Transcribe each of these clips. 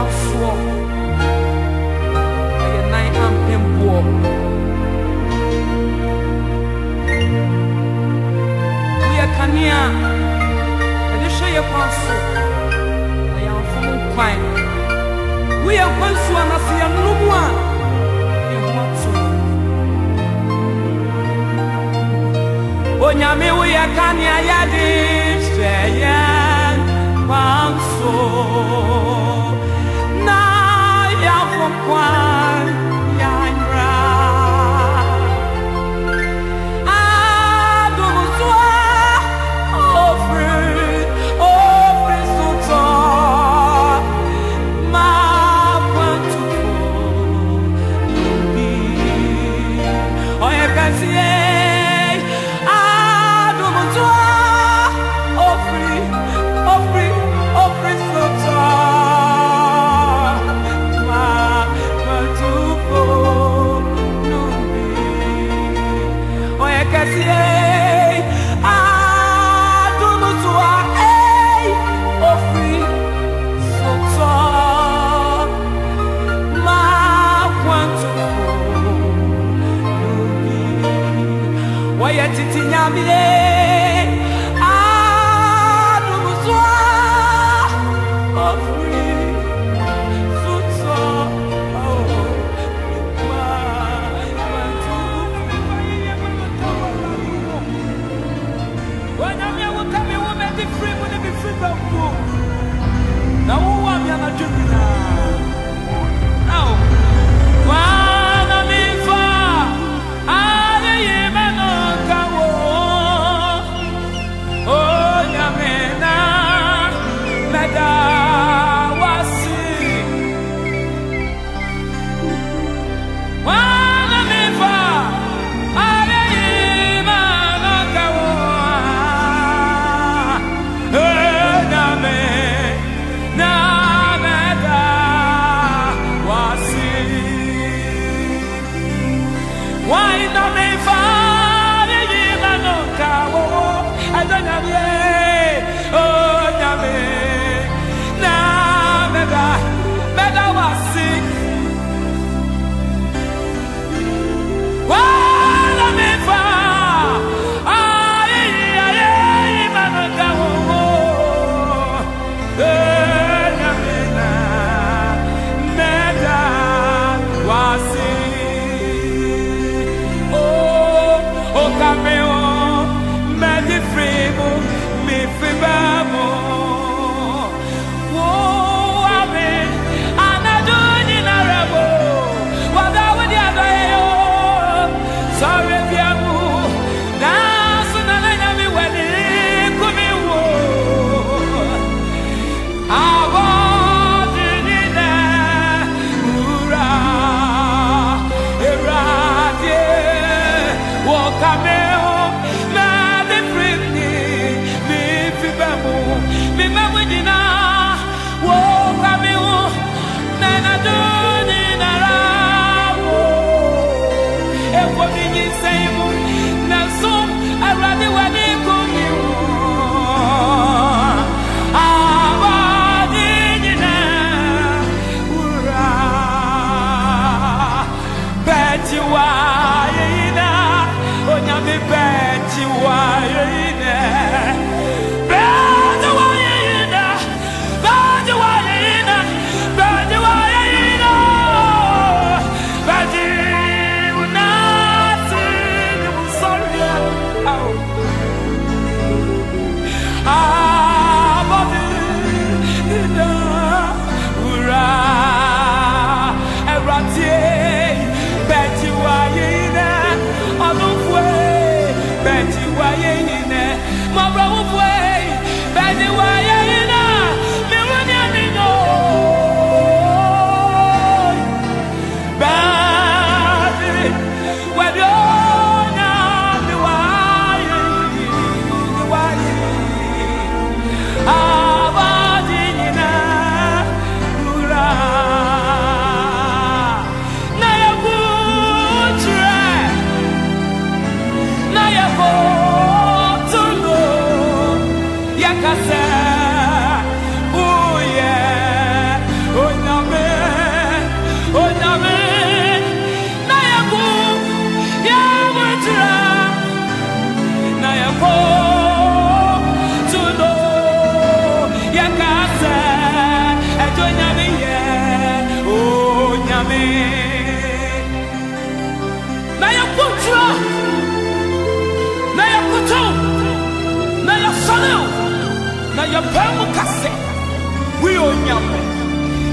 kwanso aye nan ampembo we kania ade hwe kwanso aye amfom kwan we kwanso anase ya numu a ye hoto onyame we kania ya de hwe Panso na ya fokwan ya nra adumuzwa ofre soto ma kwantu bi oye kasie adumuzwa ofre so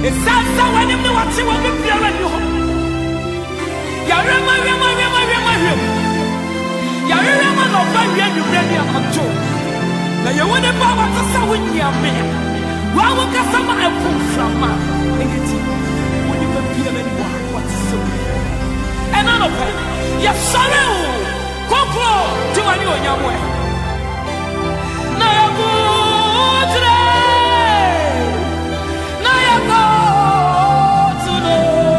It's Sansa when him the watching will be pure and you. Yarama, Yarama, no baby, and you bring your control. Now you want to buy what the sound in your man. Why would get some I pull from my negative? When you can feel anyone, what's so? And none of it. Yes, sorry. Compro to a new young way. Now you go today. Now you go to the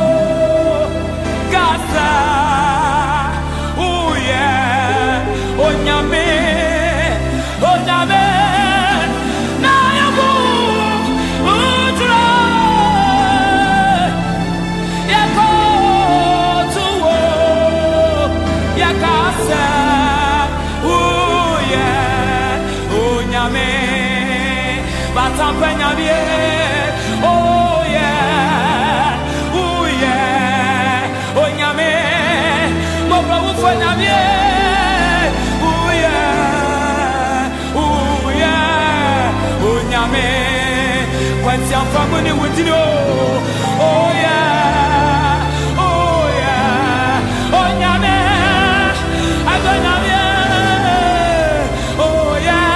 Gaza. Oh, yeah. Oh, Yame. Oh, Yame. Now you go today. You go to Gaza. Oh, yeah. Oh, Yame. Batampanyabie. Oh, yeah. Oh, yeah. Oh, Yame. Mobra ufanyabie. Oh, yeah. Oh, yeah. Oh, Yame. Kwanti amfamuni wutino. Oh, yeah. Oh, yeah. Oh, Yame. Adonabie. Oh,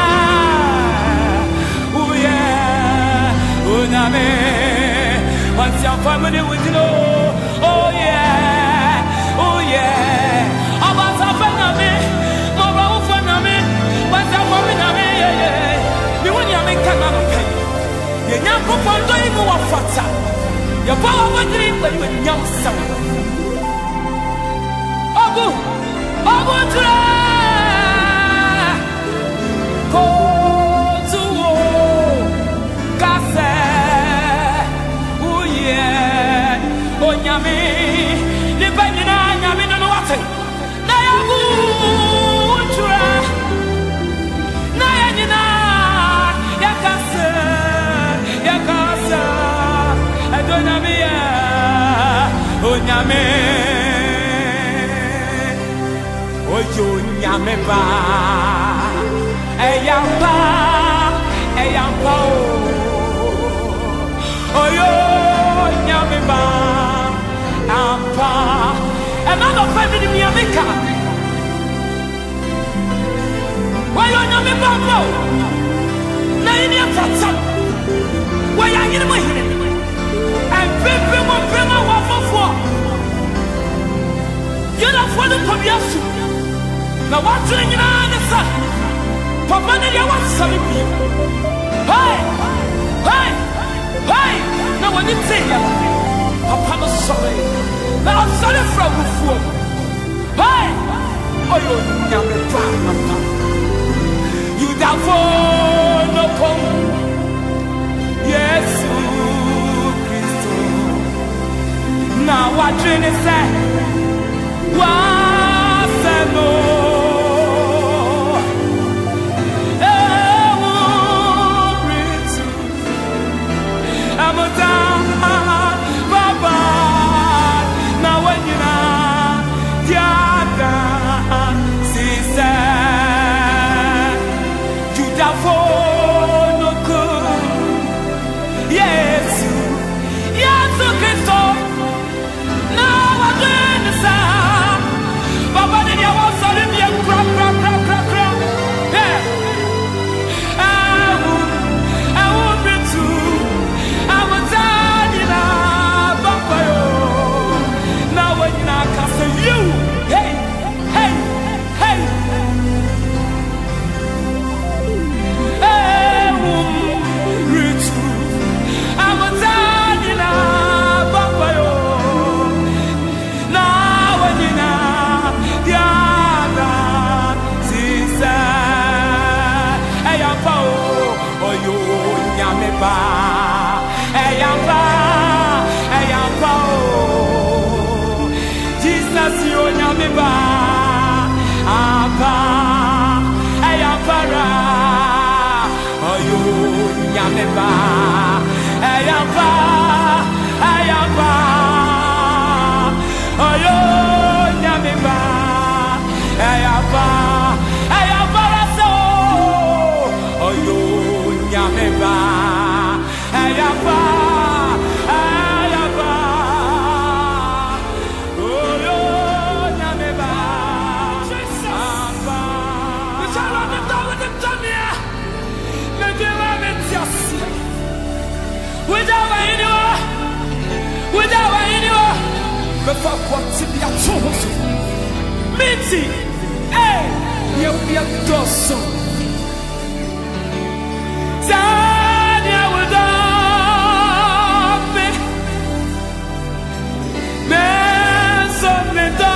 yeah. Oh, yeah. Oh, Yame. Kwanti amfamuni wutino. Oh, yeah. Oh, yeah. Abata fanyame. Mobra ufanyame. Kwanti amfamuni yeah. Me when Yame kanano kai. Ye nyampo pondo imu wafata. Ye power wadri when you nyamsa. Obu tra. Ko tuwo kase. Oh yeah. Oh Yame. Ni banyina Yame no wate. Na yabu tra. Na yanyina yakase. Yakasa. Adonabia. Oh Yame. Oyo Yame ba. Eyamba. Eyamba o. Oyo Yame ba. Ampa. Another family in America. Why you Yame ba bro? Na ini afata. Why you in my head? And baby mo prema wa fofo. You don't want to come here. Now what's in your answer? Papa, you want something? Hey! Hey! Hey! Now when you say Papa, I'm sorry. Now I'm sorry from the fool. Hey! Oh, you're never proud. You therefore no come. Yes, Christ. Now what dream is that? What's that? No. I'm a down, Baba. Now when you know, Yada, sister, you therefore no good. Yes, yes, Christ. Now I'm doing the same. befa kwati bi atoho so miti ya doso Zania woda me so me da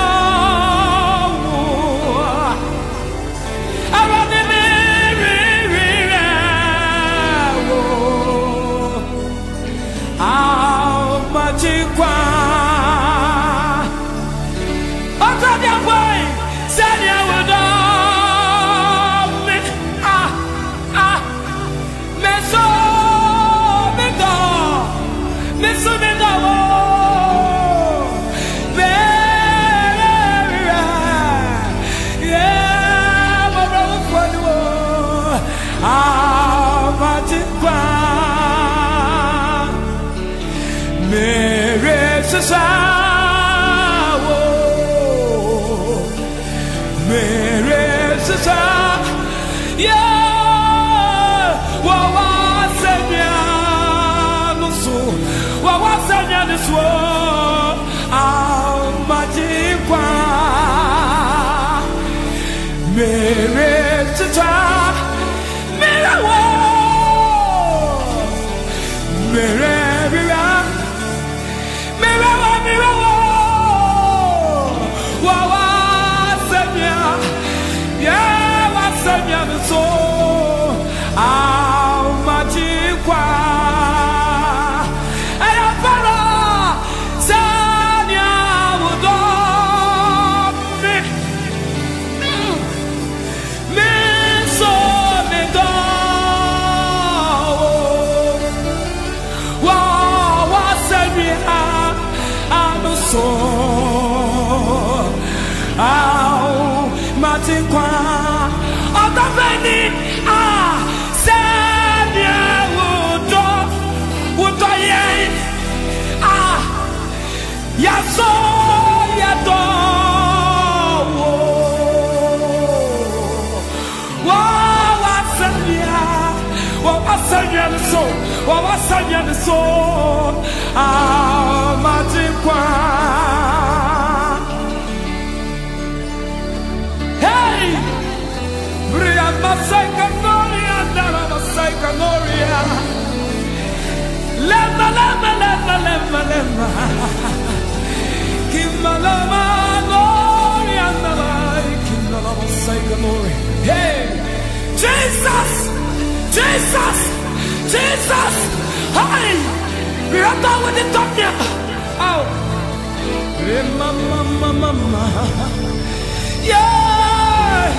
Hey, Jesus, Jesus, Jesus, hey, we are done with the top here. Oh, mama, yeah.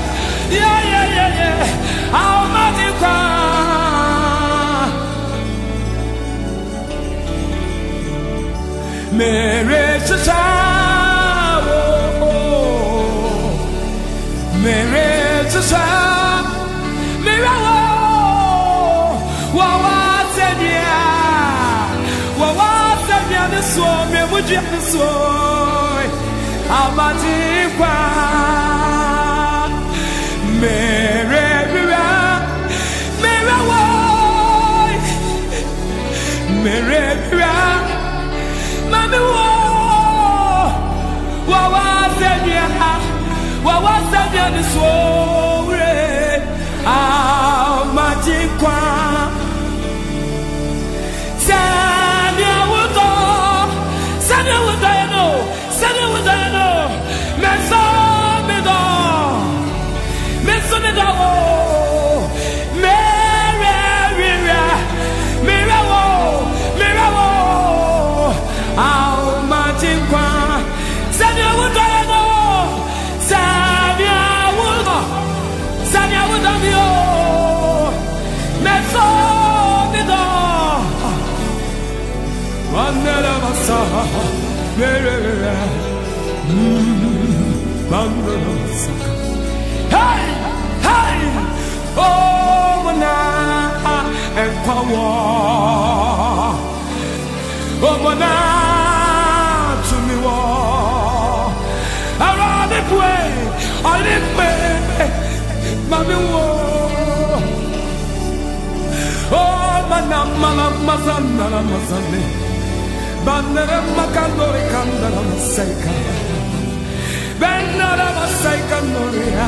How much you cry, Mary, hey, hey, oh, mana, and power, oh, mana, to me, around the way, I live, Mammy, oh, mana, mazana, Bandara makandori kandara masaika. Bandara masaika noria.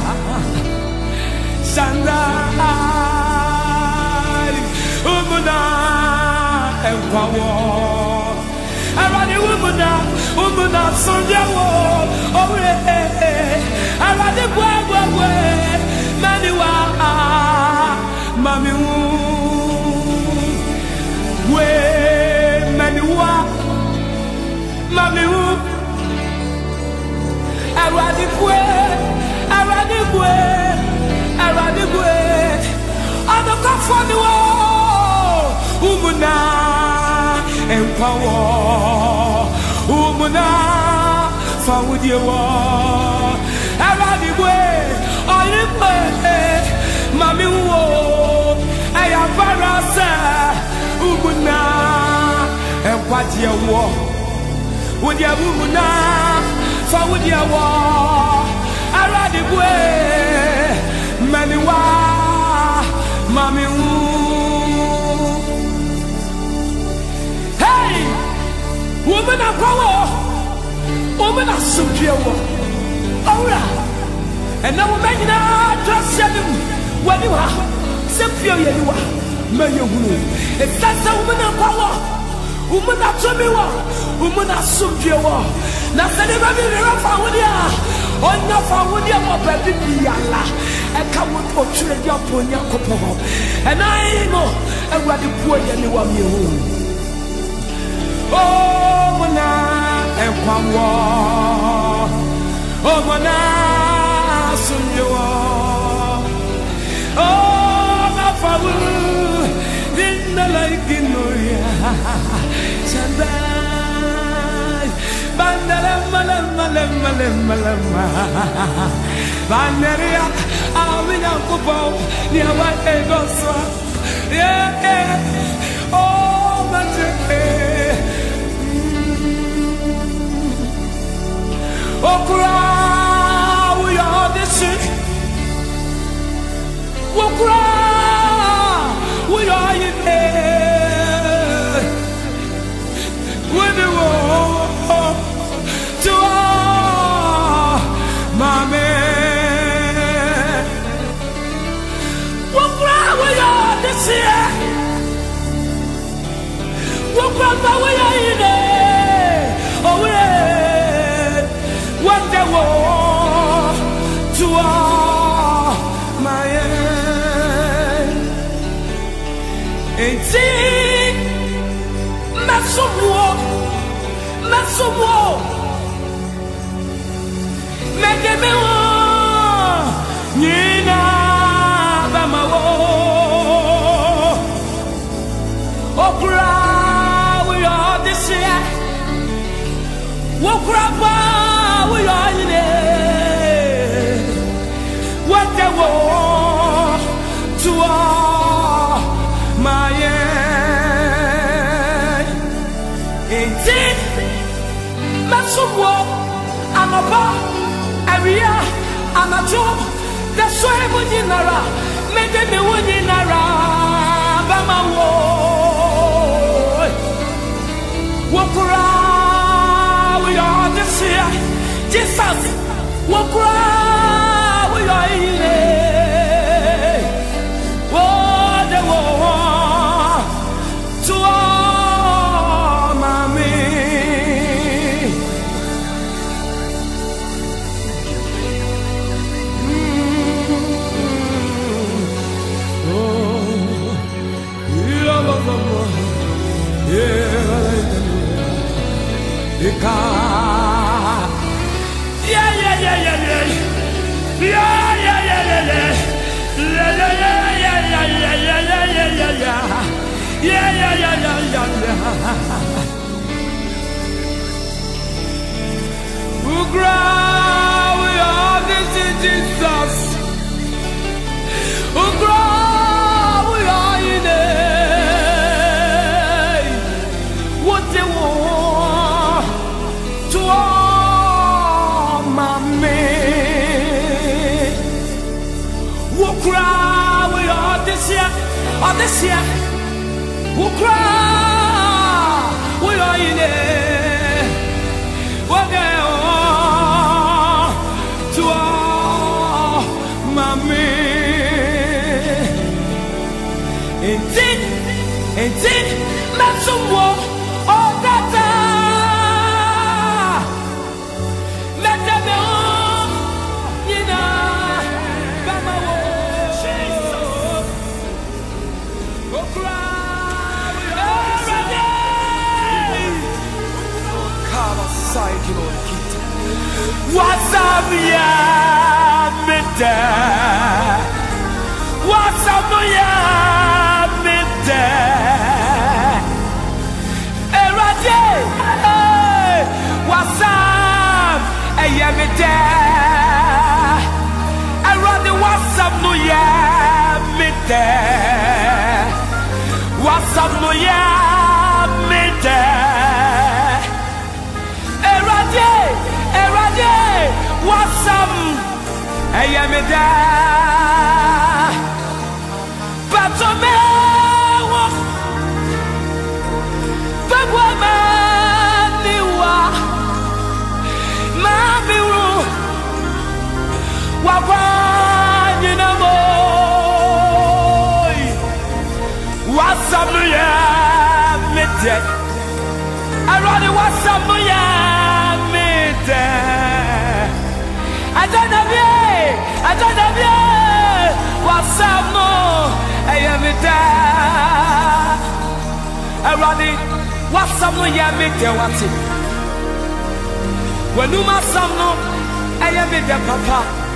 Shandai umuna empawo. Arani umuna sonjawo. Ore arani bwe maniwa mami we maniwa mami arani bwe adokafo mi wo umuna empawo umuna fawudiewo arani bwe oyimbe mami wo ayabarasa umuna empajewo wodia umuna fawudiewo arani bwe maniwa mami wo hey umuna kwawo umuna sujiewo ora and now we're making our just seven when you are simply you are may you it's that's a woman of power woman of Tomiwa woman of Sumjewa nothing ever be found here on your found here or baby Allah and come with what you and your ponya copo and I know and what the poor you want me oh mana and power oh mana Sunyewa, oh, Nafawu, Dinna like Inoya, Shandai, Bandalama, Bandaria, Amina Kupo, Niawa Egosa, yeah, oh, Mate, Okura. Wokra, we are in there. When the war to my man. Wokra, we are this year. Wokra, we are in there. Oh, we want the war to my enti masomo medemewo nina bamawo okura we are this year wokura pa we are in it what the war to my indeed, Matsumo, Amaba, Aria, Amato, the Soemunara, made me Wunara, Bamawo, Wokura, we are this year, Jesus, Wokura, we are in it, what the war to we are this is Jesus. We are in it. What they want to all my men. Wasabia mete, wasabuya mete, erade, wasab eyamete, erade wasabuya mete, wasabuya mete, erade. Wasam ayameda Batomewa Bagwama niwa Mamiru Wabanyina boy Wasam ya mede Arani wasam ya mede Adonabie, wasamo, ayamida. Arani, wasamo yamide wati. Wenuma samno, ayamida papa.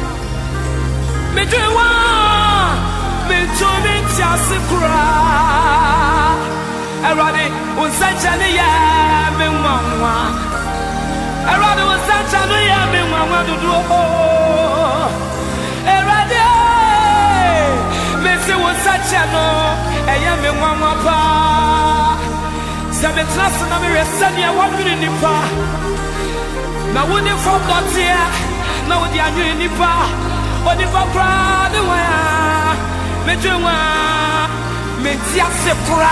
Midwa, mitumi tiasikura. Arani, unsanchani yamimwa. Erade wasachanu ya mwa dudu Erade mese wasachanu eya mwa pa Sabetrasa na miresani ya wabiri nipa Na wuni fokotia Na wudi anyu nipa Onipa kwa ni waya Mejumwa Metia sepura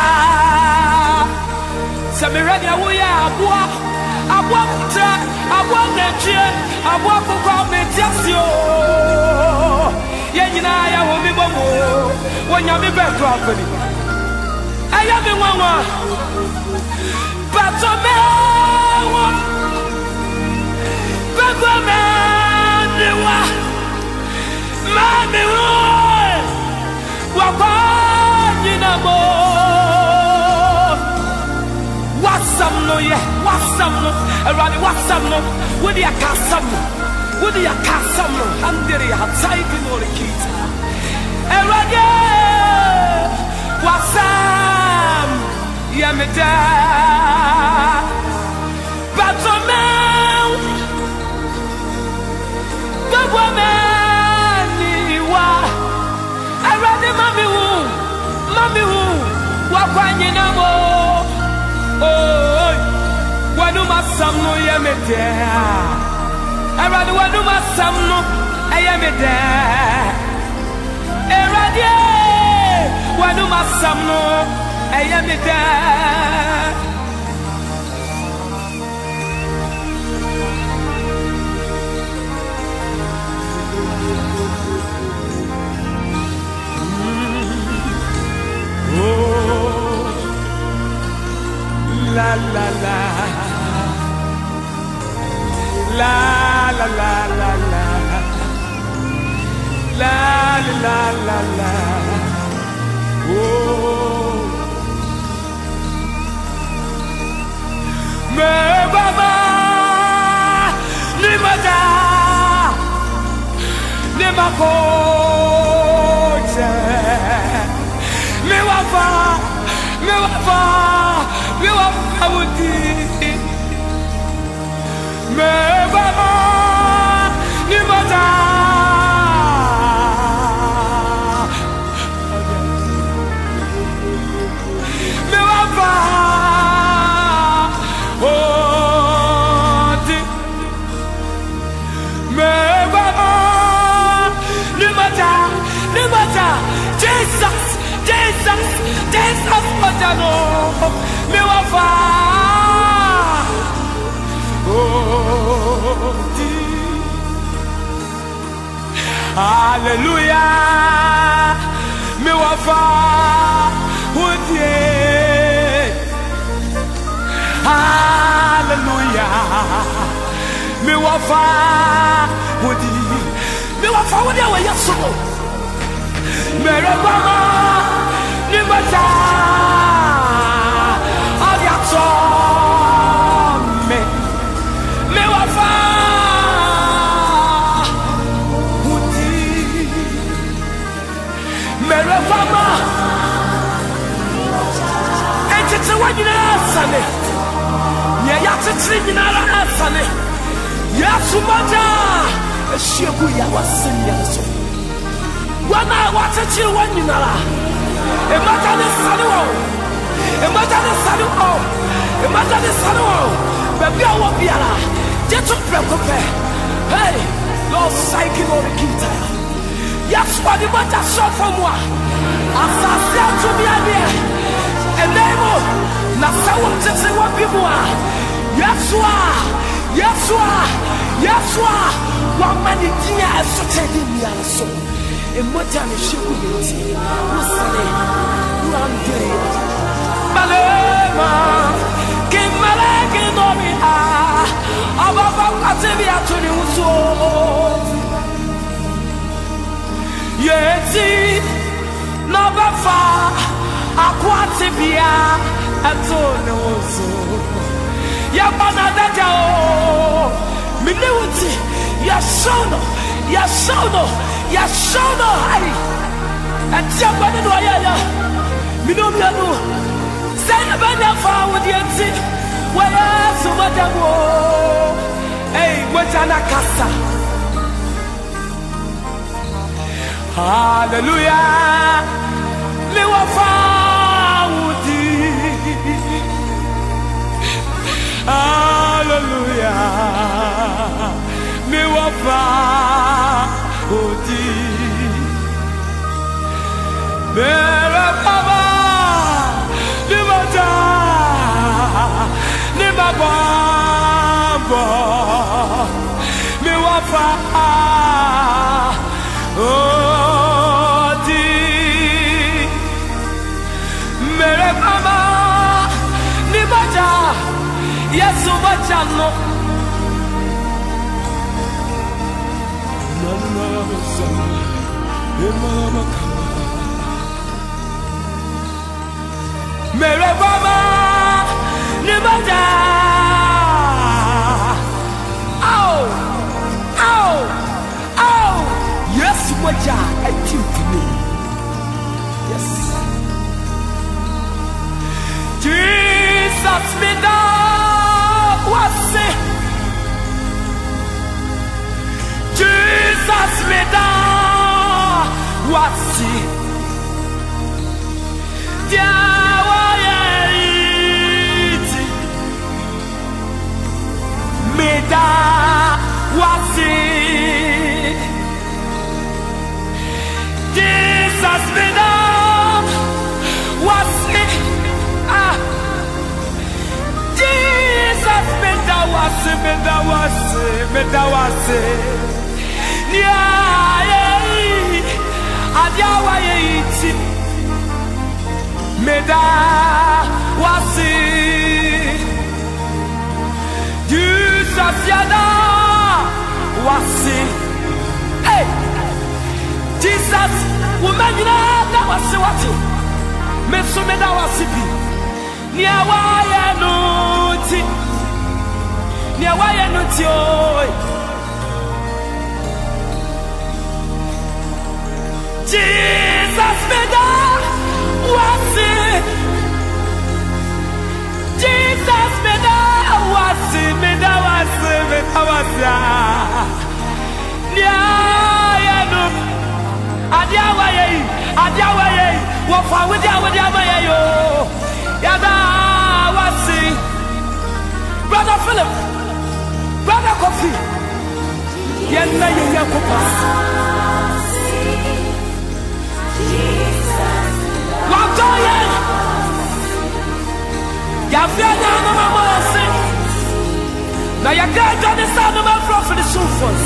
Samirani ya wuya abua Abwa kuta, abwa nechie, abwa kukwa metiasio Yenyina ya wumibongo, wanyami betu afeni Ayami wawa, Batomewa Bagwa maniwa Mami woy, wakwa nyina mo Wasamno ye, wasamno, erani wasamno, wudi akasamno, handiri hataiki norikita. Erani wasam yameda, Batomeu, bagwameniwa. Erani mami wu, wakwanyi namo. Oh, wanuma samno yamede. Eradi wanuma samno ayamede. Eradi wanuma samno ayamede. La la la la la la la la la la la la oh me baba ni mata ni makoche me wafa me wafawuti me baba ni mata me wafa oti me baba ni mata Jesus matano me wafa Hallelujah me wafa Hallelujah me wafa wa yeso mere baba ni mata nyinara asane Yesu moja Eshiegu ya wasini ya so Wana watechi wa nyinara Ematane sani wao Ematane sani wao Ematane sani wao Bebia wabiara Jetu prekope Hey Lord Saiki Lord Kita Yesu wadi moja sofo mwa Asasi ya tumianie Enemo na sawa tete wapimwa Yesua wamani dinya esotedi miaso emoja ne sheku yeti usane uamde malema kimaleke nomi ababa atebi atuni uso yeti no bafa akwati bia atone uso ya banadaja o minewuti ya shono hai atia bana no ya minomia no say bana fa wodi enti wala so madamo hey mojana kasa hallelujah le wafa wodi hallelujah me wafa odi mere baba ni mata ni baba me wafa odi mere baba ni mata Yesu wachano mere baba ni bada Yesu wacha atimtini yes Jesus me da wase Jesus me da wase Jawa yeiti me da wase Jesus me da wase Jesus medawase nia adiawa yeiti medawase Jesus yada wase hey Jesus umanyina da wase wati meso medawase bi nia waye nuti nia waye nuti oi Jesus meda wasi Jesus meda wasi nia ya nu adiawa ye wo fa widi amaye yo yada wasi brother Philip brother Kofi yenna ye kopas Jesus watoye ya fiana no mama se na ya gaja de sa no ma for the sufos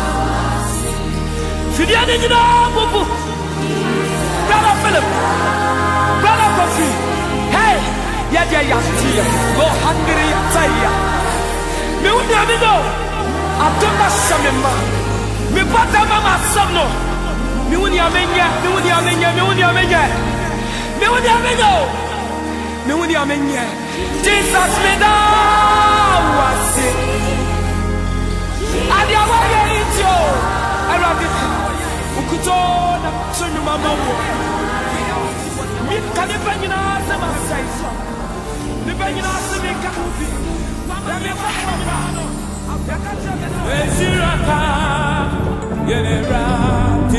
fidia ni na bubu brother Philip brother Kofi hey ya tia go hungry taya me woni ami no atonda samema me pata mama samno me woni amenya Jesus me da wasi adia wa yitio arade ukuto na sunu mama wo mi kane banyina se ma sai so ne banyina se me ka bi ya me fa Eshiraka yenerati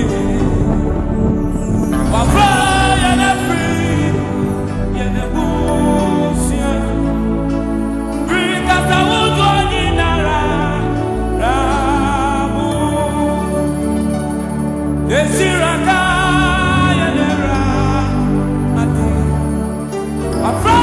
wafra yenefri yenebusia brikasa wudoni nara rabu Eshiraka yenerati wafra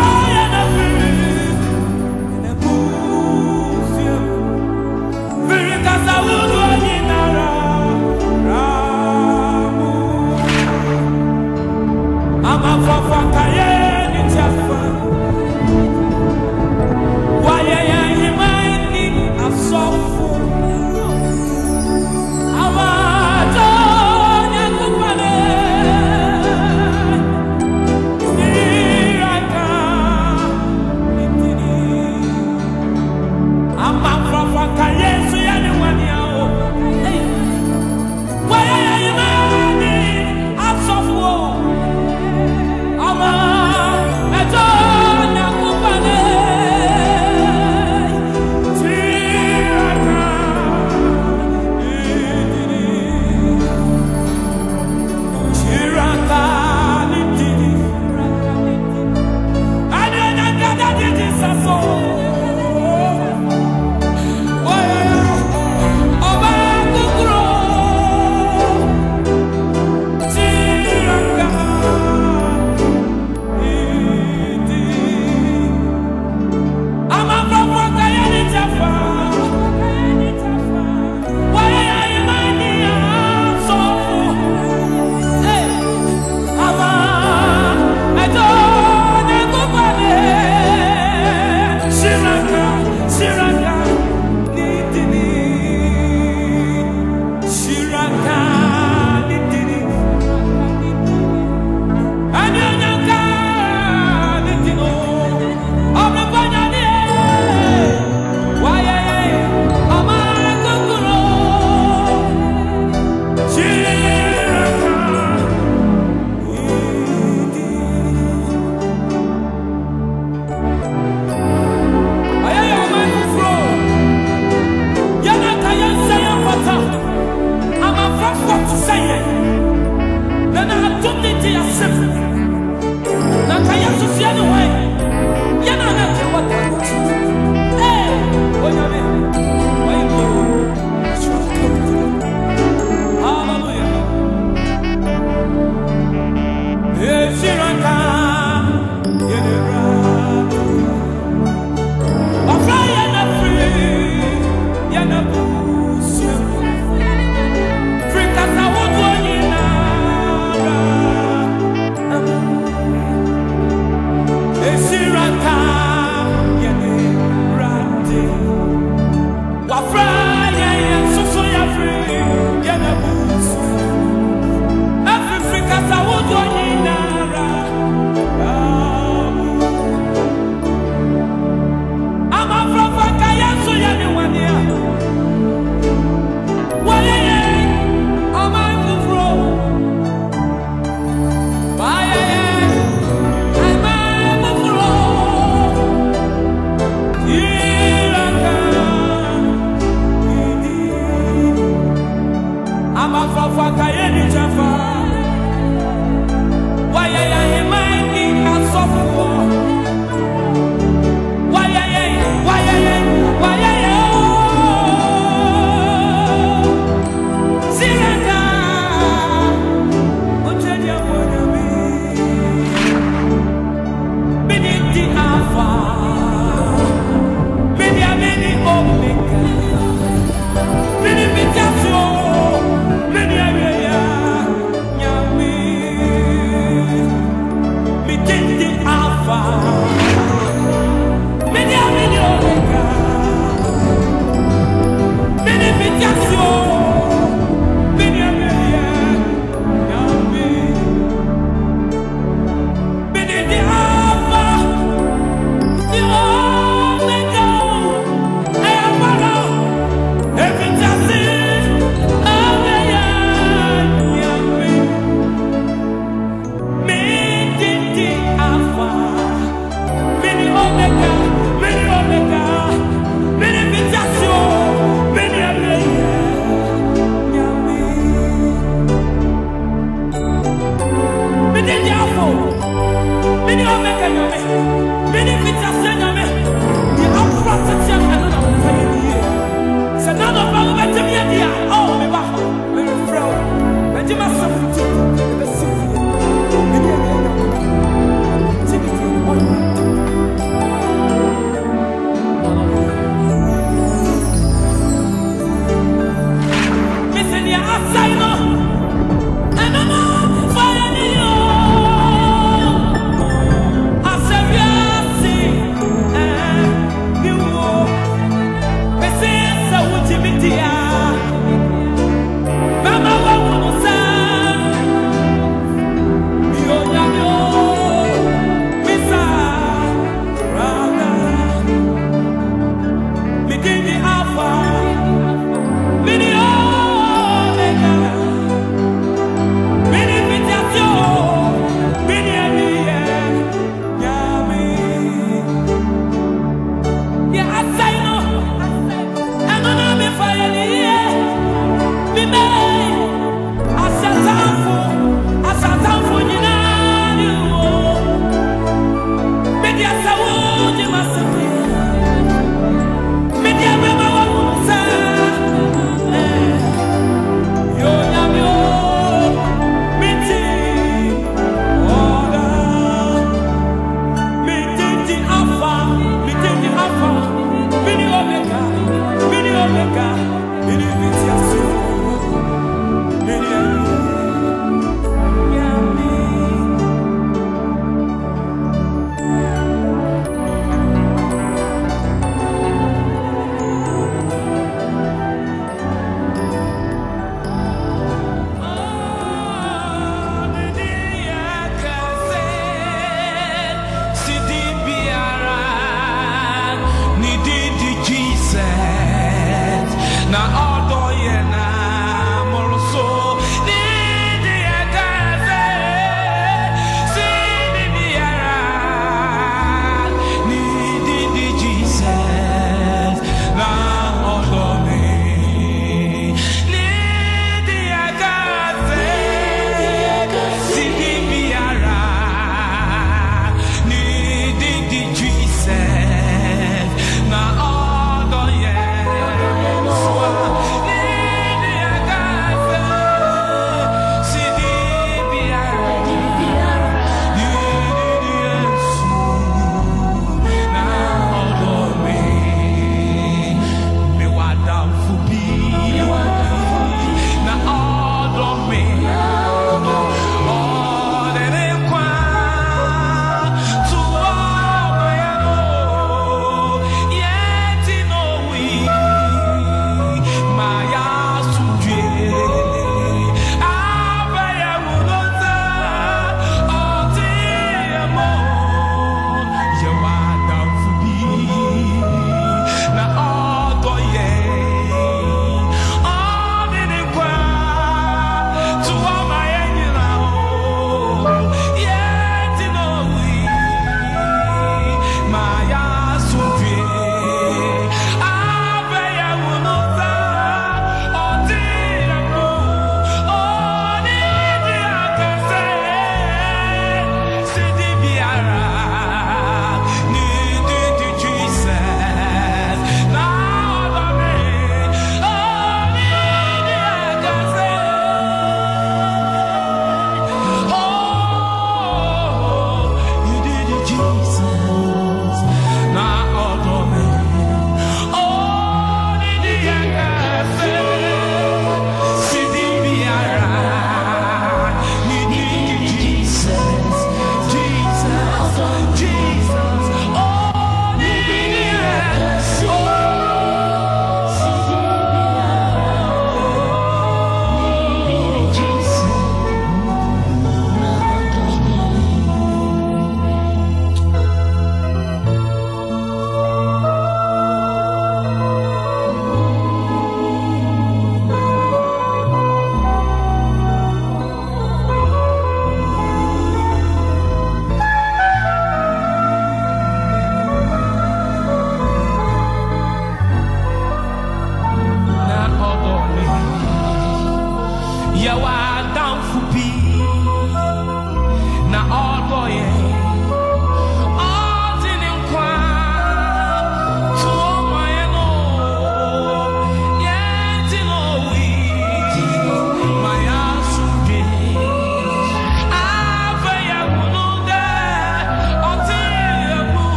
Media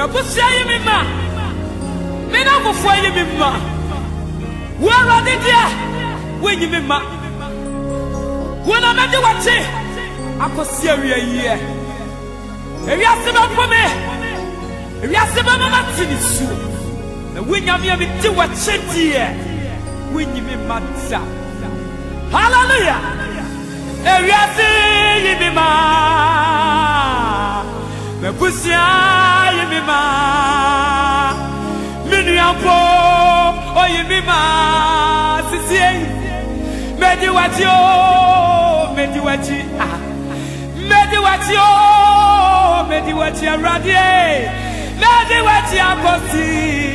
Mabusia yimima. Me na mufo yimima. Where are they there? When yimima. When I'm at the watch, I could see a year. If you ask about for me, if you ask about my Tinisu, and when you have to watch it here, when you be matter. Hallelujah. If you ask me, ma, me pusia, you be ma, Miniampo, oh, you be ma, Sisi, Mediwatio, Mediwati, Mediwatio. Mediwati radie Mediwati akosi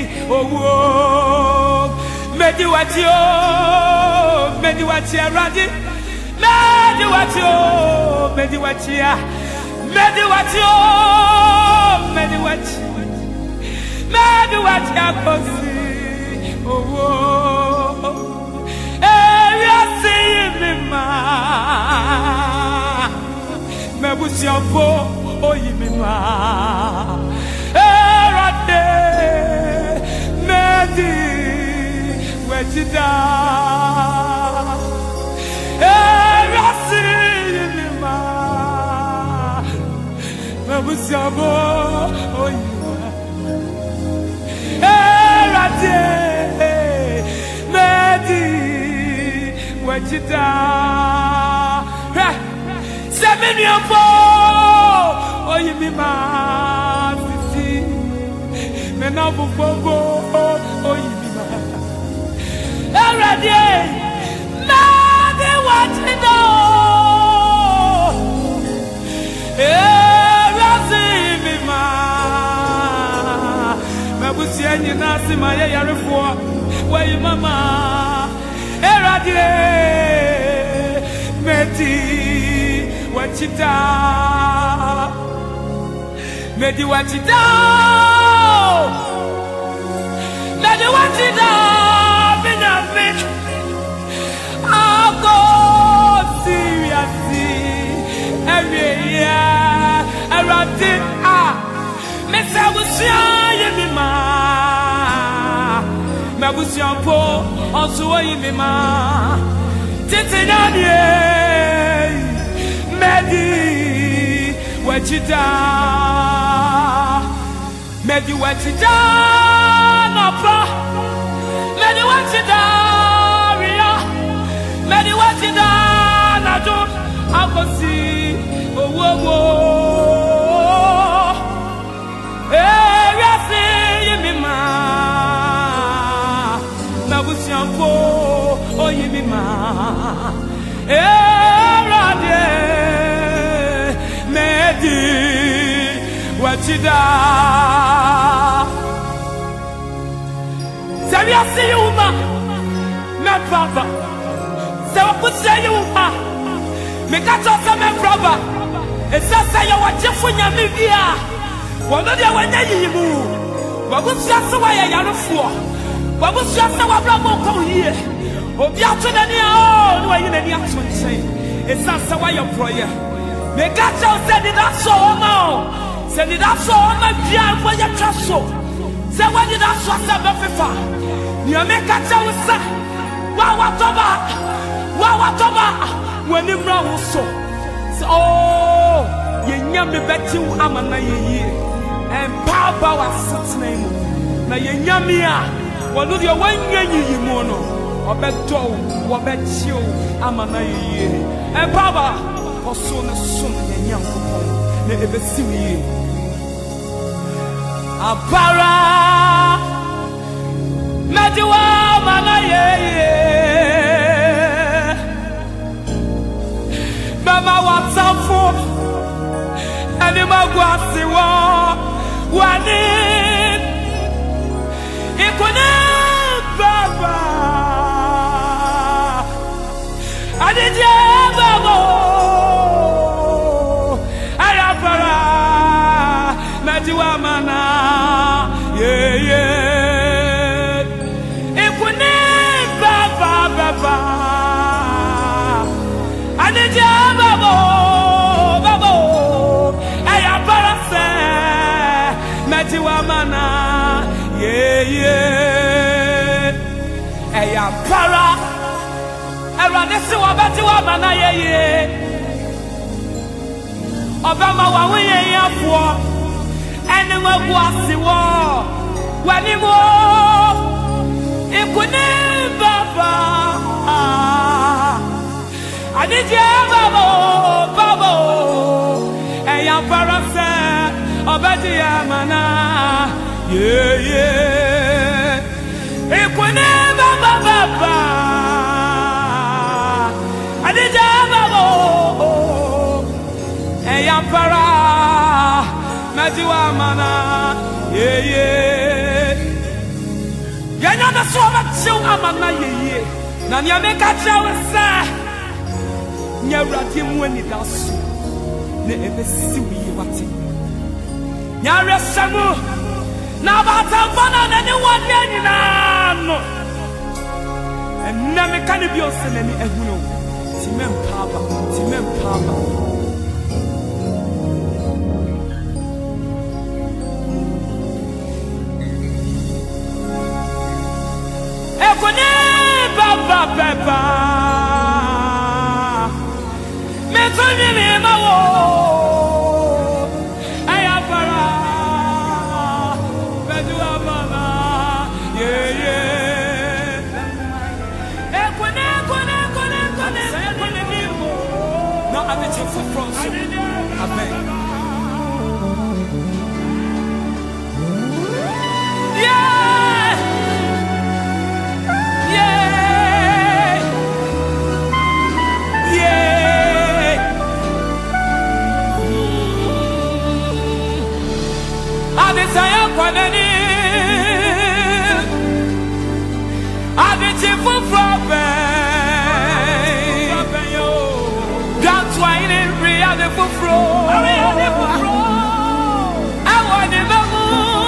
owo Mediwati Mediwati radie Mediwati Mediwati Mediwati Mediwati Mediwati akosi owo Eyasi mima Mebusiampo oyimima erade medi wejida erasi yimima mebusiampo oyimima erade medi wejida Seminiampo oyimima sisi menabu bobo oyimima erade made watino erasi mima mabusi enyi nasi maye yarefo wayimama erade medi wachita Medi wachida Medi wachida Binyamin Ako seriously every year Eradi Mesa wusia yemima Mabusia po Onsuwa yemima Tete nyadie Medi wachida Medi wachida Napa Medi wachida Ria Medi wachida Nadun Akosi Owo Yasi Yimima Nabusiampo Oyimima Erade Medi wachida Say I see you ma not papa Say I put say you ma Me catch us some brother It's just say you watch for your media One of the one you move What was just the way I am for What was just the way I'm come here Oh the after the oh no you need to say It's not the way your prayer Me catch us said it that's so now Send it up so my dear for your trust so. Say what did I trust about FIFA? You make a choice. Wawatoba. When you run so. Oh, you nyame betting amana ye. And Papa was such name. Now you nyamia. What do you want ye mono? Or bet dough, or bet you amana ye. And Papa for soon as soon and young. Never see me. Apara Mediwa mama ye Mama watafo Ani magwasi wani Ikune baba Adije babo Ayapara Mediwa mana Ikune Eya para Erade si wabati wabana ye Obama wawe ye yafuo Ene wabuasi wo Wanimo Ikune baba Anije babo Eya para se Obati yamana Ikune baba Anije babo Eya para Majiwa mana Yanya na swaba chiu amana Na nyameka chawe sa Nyawrati mweni dasu Ne ebesi wiye wati Nyare samu Na bata mbana na ni wadya ninano Enne mekani biyose neni ehuno Time mpaba Ekone baba Metoni mi mawo Ayapara Bedua baba Ekone bimo No abete for France Amen Saya kwanani Aditi fufrobe That's why in Ria de fufro I want to know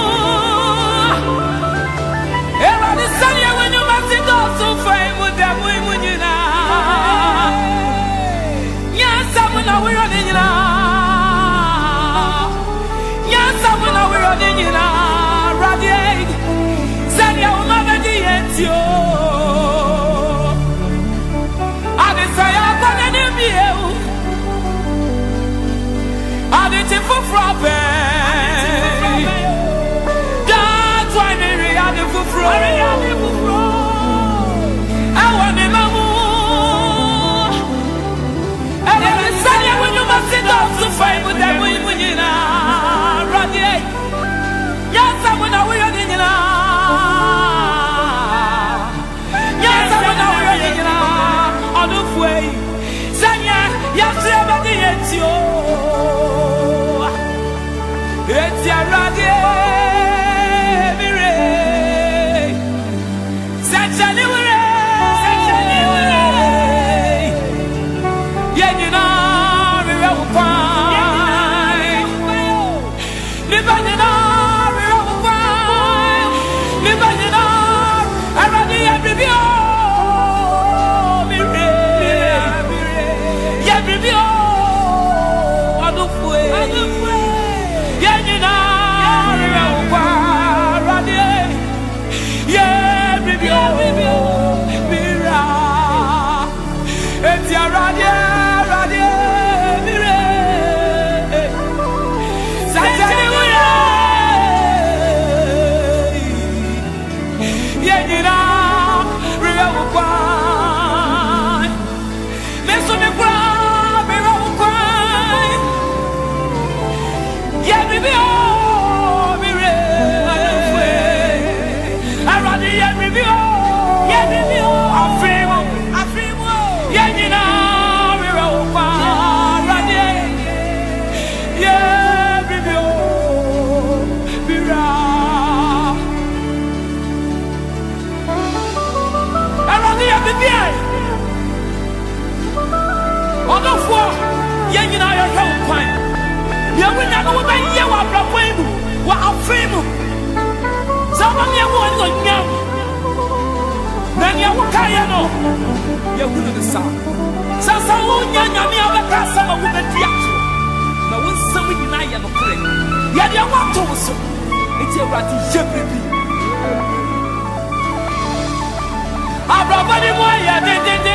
Ever the sunny when you must go so fine with them women you know Yes, someone are we running now Radiate, Sanya Umana Dientio. Adesaya Panenimio Aditi for Frappe. That's why Mary had the Fufro. I want him a moon. And then Sanya when you must sit down to fight with them when you know. Radiate. Yes, I'm when I will in Yes, I'm when I will in on the way. Sanya, yes, I'm at the end. It's your radio. Such a new way. Yeah, you know, we will find. Live on the Abrabani moya de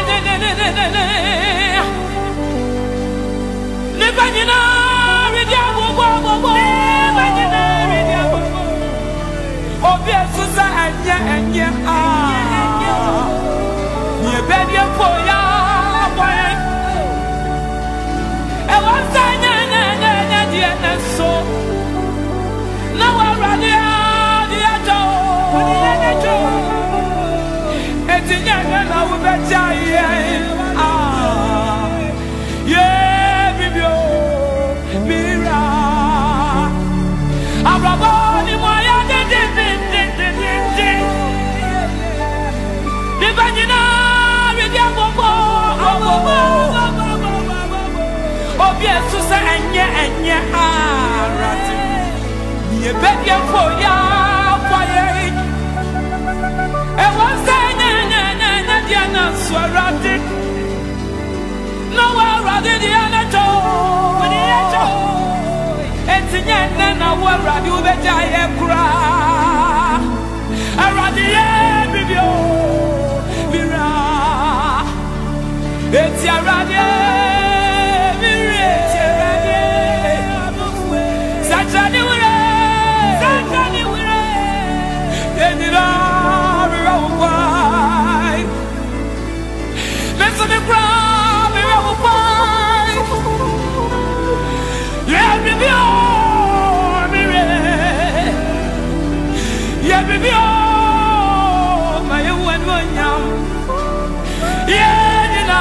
Nebanyina redia bobo Nebanyina redia bobo Obi esusa anya Ye bedia poya boy E wasa nya dia na so Na wa radia dia jo Etinya na wo beja ye bibio mira Abrabani moya de Nebanyina redia bobo Obi esusa anya arati Ye bedia foya foye E wasa nya dia na swarati No wa radi dia na to Etinya na wa radi ubeja ye kura Aradi ye bibio mira Eti aradi Sajani wure Yenira Rawai Listen me cry Rawai Yeah bibio mire Yeah bibio my one yam Yenira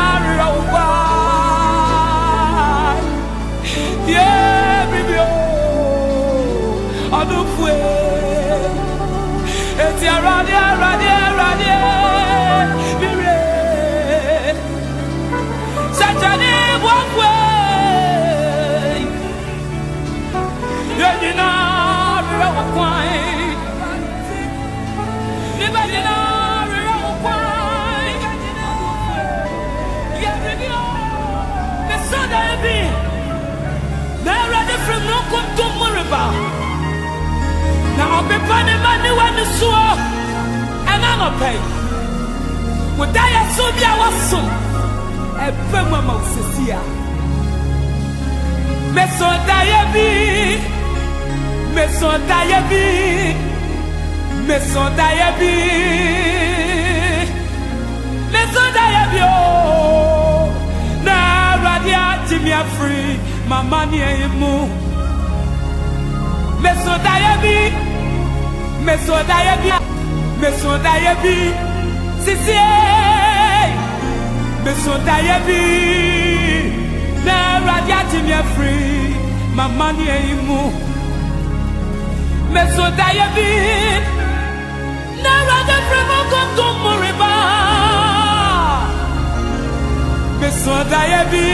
Rawai Yeah bibio Adufwe Eti aradia Mire Sajani wakwe Yenina Rawakwai Nibadina Rawakwai Yeribio Nesoda ebi Nera de from no kuntum muriba Na obepane mani wani suo Enano pay Wudaya subia wasu Epe mama usisia Mesoda yebi Mesoda yebi oh Na radia timia free Mama ni emu Mesoda yebi Sisi Mesoda yebi Na radia timia free Mama ni emu Mesoda yebi Na radia free Mokonto muriba Mesoda yebi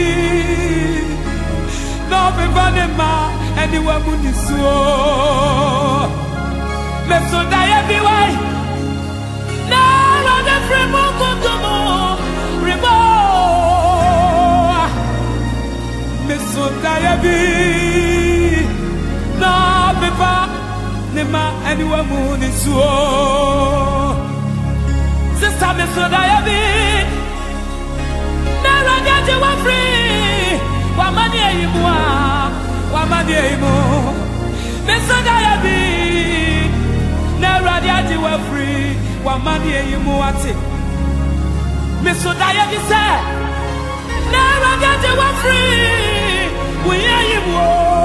No bebanema Anyone would be so Mesoda yebi wai Na rada fremo kontomo Rebo Mesoda yebi Na beba Nema anyone would be so Sister Mesoda yebi Na rada jewa free Wamani eyimwa Wamani eyimo Mesoda yebi Na radia jiwa free Wamani eyimo ati Mesoda yebi se Na radia jiwa free Uye eyimo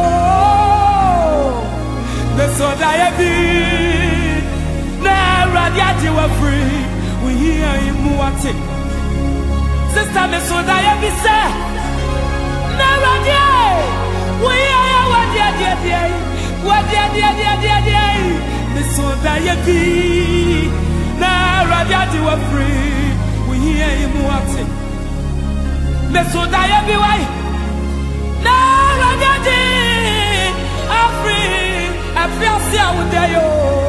Mesoda yebi Na radia jiwa free Uye eyimo ati Sister Mesoda yebi se Na radia Mesoda yebi Na radia jiwa free We hear him wati Mesoda yebi wai Na radia ji Afri Afiasi awudeyo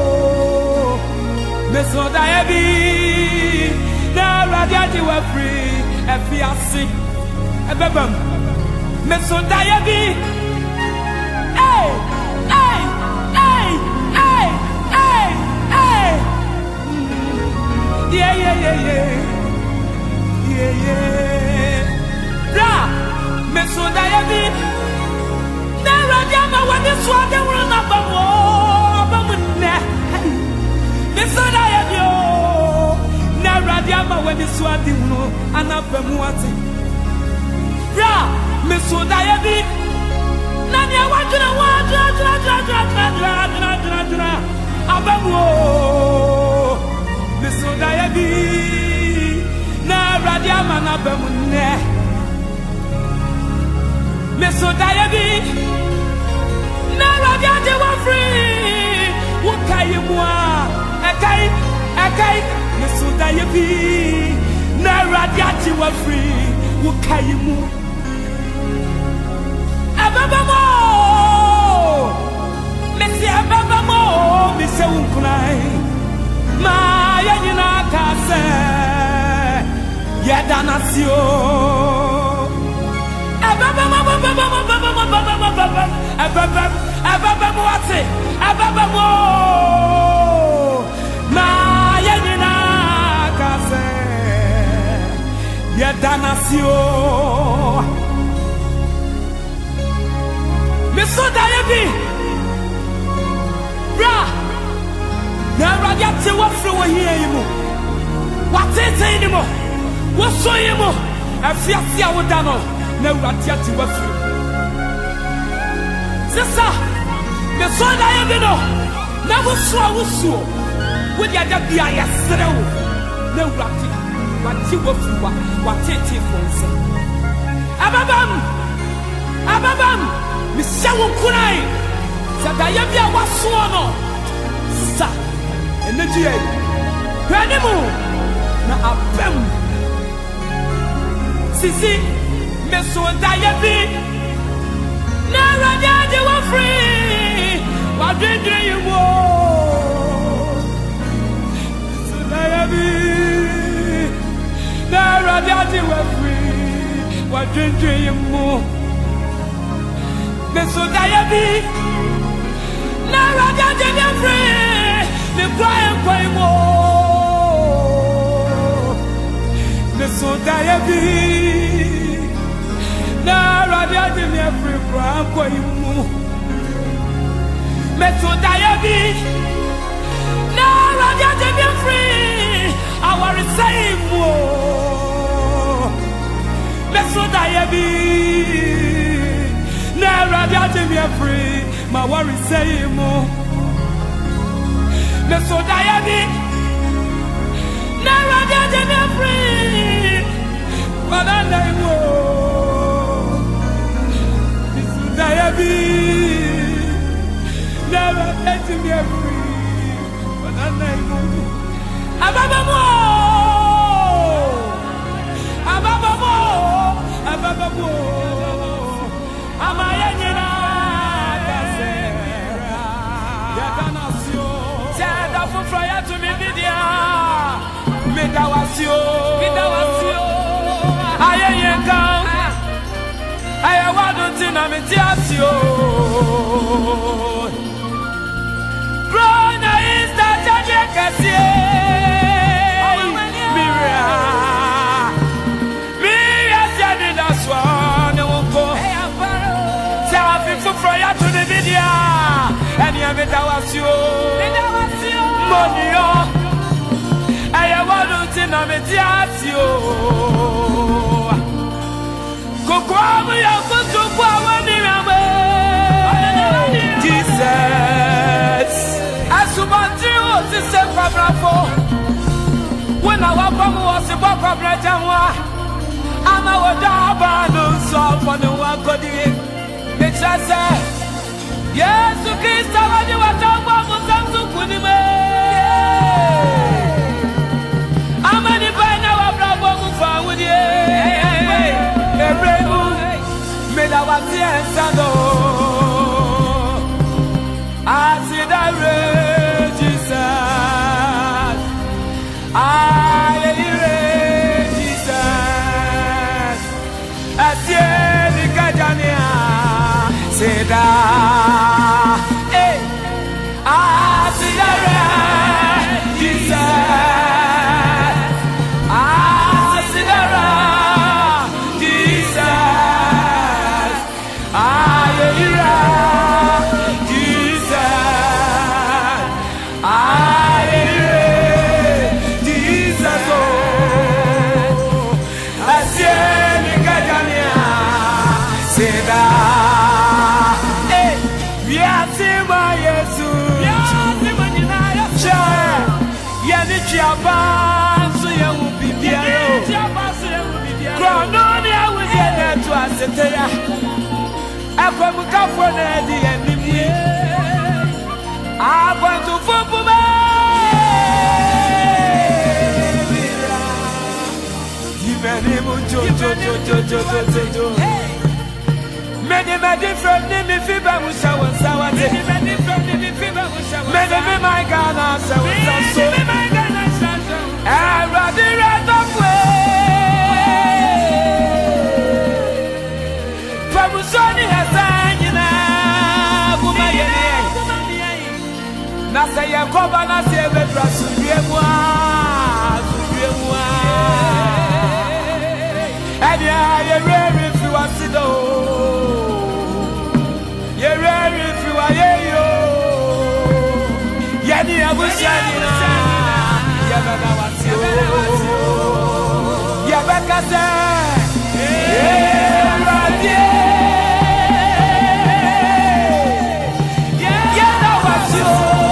Mesoda yebi Na radia jiwa free Afiasi Ebebem Mesoda yebi Hey Yeah, yeah, yeah, yeah. Yeah, yeah. Bra, me so diabi. Never diama when this one they will not be me so diabi. Never diama when this one they will not be Bra, me so diabi. Nani I want to Abamu, Miss Diaby, na Radiama na Bamune, Miss Diaby, na Radiate were free. What can you want? A kite, Miss Diaby, na Radiate were free. What can you move? Ababamo. Messi ababamo, Misse unkunai, ma yanina kase, yadanasio. Ababamo, ababamo ate, ababamo, ma yanina kase, yadanasio. Misso Diaby. Bra, na radiate wa fro wa hie yimo. Wa tete yimo. Wo so yimo. Afiase a woda no na radiate wa fro. Sisa, me so da ye no. Na wo so a wo so. Wo dia da bia ya sere wo. Na radiate wa ti wa fro wa tete fonse. Ababam, me shawo kunai. Sadayabia was sworn sa energy. Penimu na abem. Sisi meso dayabi. Na radiate wa free. Wa dindre you wo. So dayabi. Na radiate wa free. Wa dindre you mo. Meso dayabi. Na radiate be free, me cry more. Me so diaby. Na radiate be free, cry more. Me so diaby. Na radiate be free, I want to say more. Me so diaby. Na radiate be free. My worry say more. Me so diaby. Never get me free. But I know. Me so diaby. Never get me free. But I know. Ababamo. Amayanyina. Fire to me video. Midawasio. Ayenka. Ayawadu tina mitiasio. Brona is that Jackasie. Mira said that's one. Fire to the video. And you midawasio. Monio, I want to know me tiasio. Kokwamu ya kutukwa wanirabe. Jesus, asubati osise kwabrafo. When I walk from was a book of Rajawa, I'm a wadaba no so for the one body. Make sure say, yes, to kiss somebody what I'm going to put him. I'm any by now, I'm not going to with you. Every moon made our tears and I see the Jesus. I Jesus. I see the Kajania. Say that. I see the chiaba so ya wo bibiaro krono ni awuzie na to aseteya akwamuka fo na di enimi abantu fufu ba dimeni mu jo many from me fiba musawa sawa many from me fiba musawa many me my Ghana sawa so everybody right up way from Sony Hassanina kuma yene na say yakoba na say bedra subiemwa and ya ready if you want to do you're ready if you are yo yani abushani yabana wasio yabaka se radie yana wasio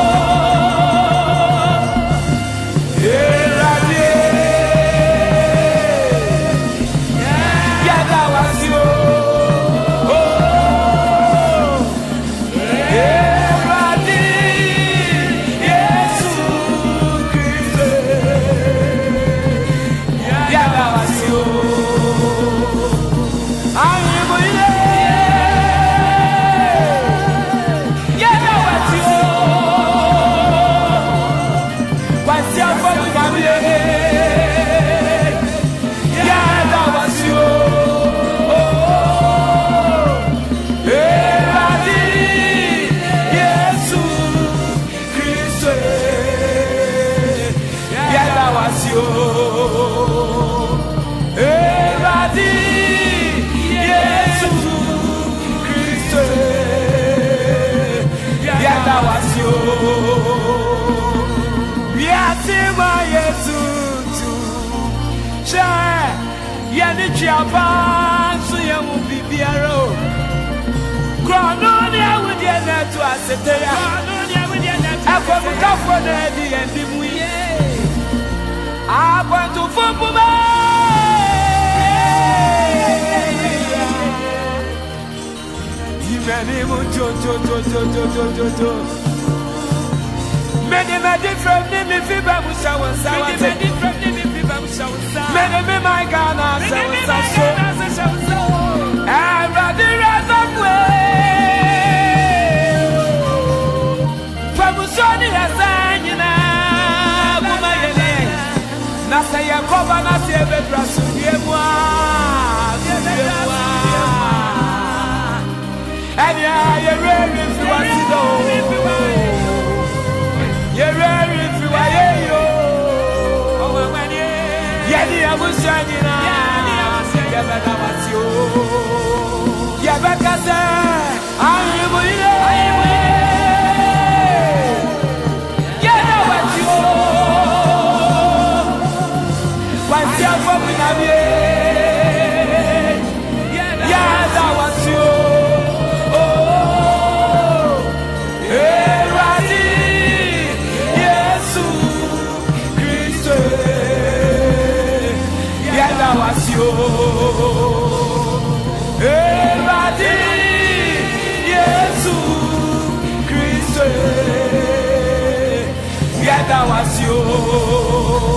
yani chiaba so ya wo bibiaro krono ni awudi na to aseteya akwamuka fo na di endimu ye abantu fufu ba dimeni mu jo many from me fiba musawa sawa many me my Ghana so everybody right up way from Sony Hassanina kuma yene na say yakoba na say bedra subiemwa and ya ready if you want to do you're ready if you are yo yani abushanyina yabaka wasio yabaka se ayibuye yana wasio wasia for binabie yana wasio Everybody, Jesus Christ, yada wasio.